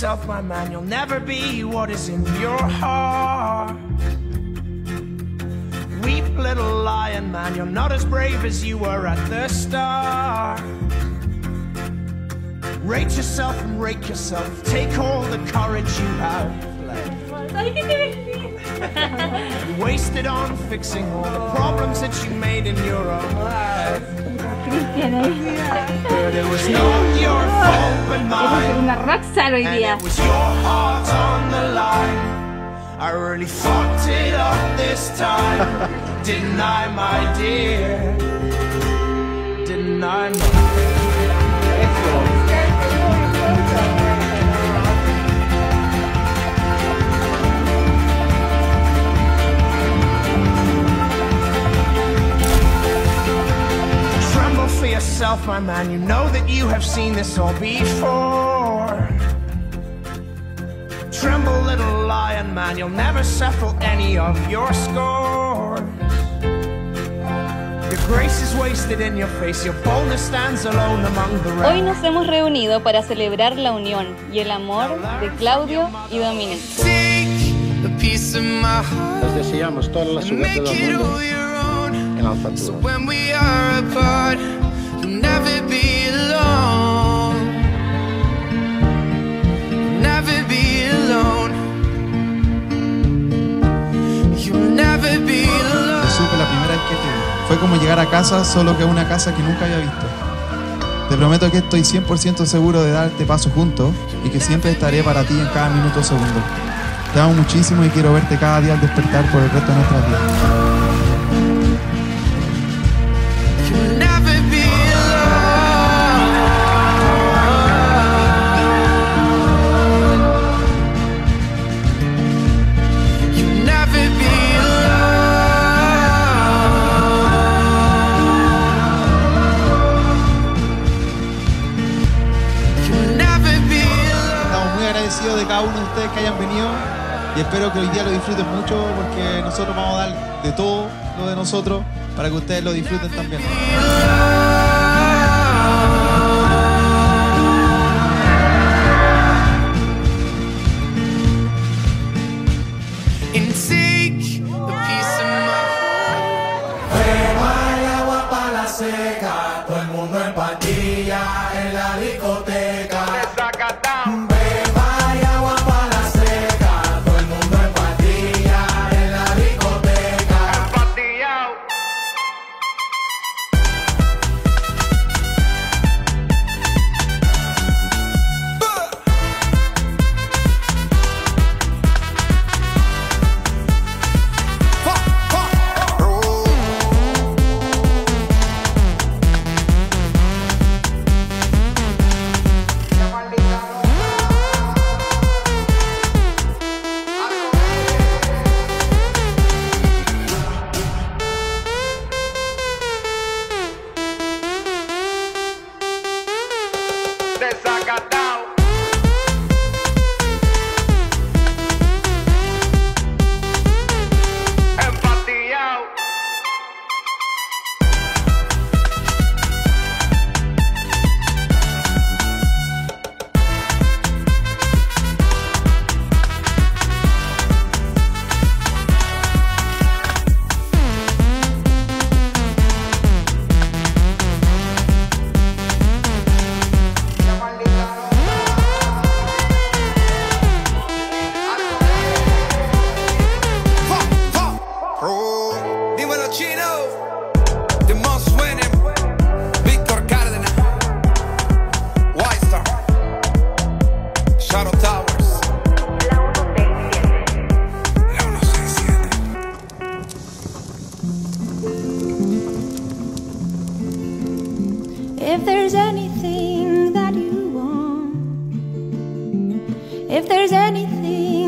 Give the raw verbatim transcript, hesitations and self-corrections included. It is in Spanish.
yourself, my man, you'll never be what is in your heart. Weep, little lion man, you're not as brave as you were at the start. Rate yourself and rake yourself, take all the courage you have left. You wasted on fixing all the problems that you made in your own life. But it was not your fault but mine, and it was your heart on the line. I really fucked it up this time, didn't I, my dear? Didn't I, my dear? Tremble for yourself, my man, you know that you have seen this all before. Tremble, little lion man, you'll never settle any of your scores. Your grace is wasted in your face, your boldness stands alone among the rest. Hoy nos hemos reunido para celebrar la unión y el amor de Claudio y Dominic. Les deseamos toda la suerte del mundo en Alfatura. Supe la primera vez que te vi. Fue como llegar a casa, solo que una casa que nunca había visto. Te prometo que estoy cien por ciento seguro de darte paso juntos y que siempre estaré para ti en cada minuto o segundo. Te amo muchísimo y quiero verte cada día al despertar por el resto de nuestras vidas. De cada uno de ustedes que hayan venido y espero que hoy día lo disfruten mucho porque nosotros vamos a dar de todo lo de nosotros para que ustedes lo disfruten también. Todo el mundo en pandilla en la discoteca. If there's anything that you want, if there's anything